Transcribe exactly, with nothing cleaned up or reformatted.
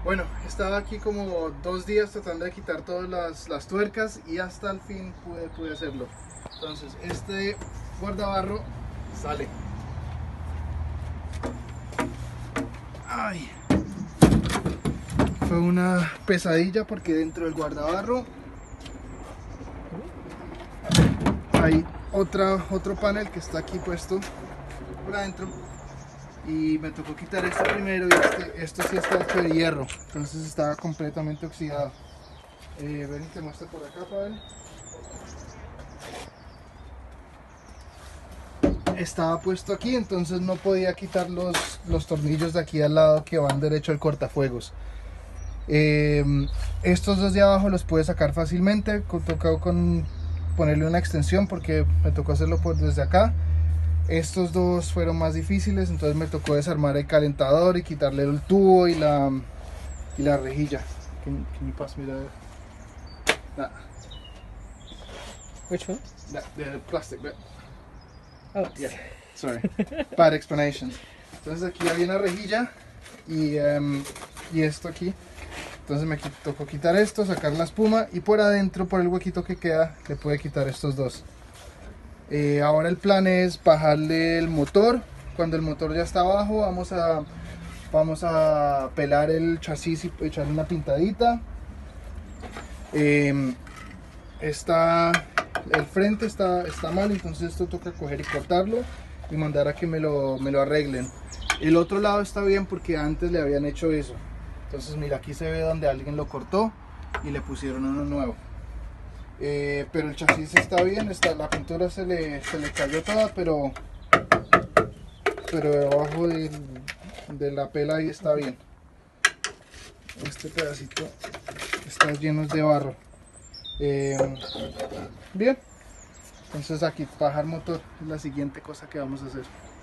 Bueno, estaba aquí como dos días tratando de quitar todas las, las tuercas y hasta el fin pude, pude hacerlo. Entonces este guardabarro sale. Ay, fue una pesadilla porque dentro del guardabarro hay otra, otro panel que está aquí puesto por adentro. Y me tocó quitar este primero y este, esto sí está hecho de hierro, entonces estaba completamente oxidado. Eh, ven y te muestro por acá, Pavel. Estaba puesto aquí, entonces no podía quitar los, los tornillos de aquí al lado que van derecho al cortafuegos. Eh, estos dos de abajo los pude sacar fácilmente, tocó con ponerle una extensión porque me tocó hacerlo por desde acá. Estos dos fueron más difíciles, entonces me tocó desarmar el calentador y quitarle el tubo y la, y la rejilla. Can, can you pass me the, that, Which one? that, the plastic bit? Oh, Yeah, sorry, bad explanation. Entonces aquí había una rejilla y, um, y esto aquí. Entonces me tocó quitar esto, sacar la espuma y por adentro, por el huequito que queda, le pude quitar estos dos. Eh, ahora el plan es bajarle el motor. Cuando el motor ya está abajo vamos a, vamos a pelar el chasis y echarle una pintadita. Eh, está, el frente está, está mal, entonces esto toca coger y cortarlo y mandar a que me lo, me lo arreglen. El otro lado está bien porque antes le habían hecho eso. Entonces mira, aquí se ve donde alguien lo cortó y le pusieron uno nuevo. Eh, pero el chasis está bien, está, la pintura se le, se le cayó toda, pero pero debajo de, de la pela ahí está bien. Este pedacito está lleno de barro. Eh, bien, entonces aquí bajar motor es la siguiente cosa que vamos a hacer.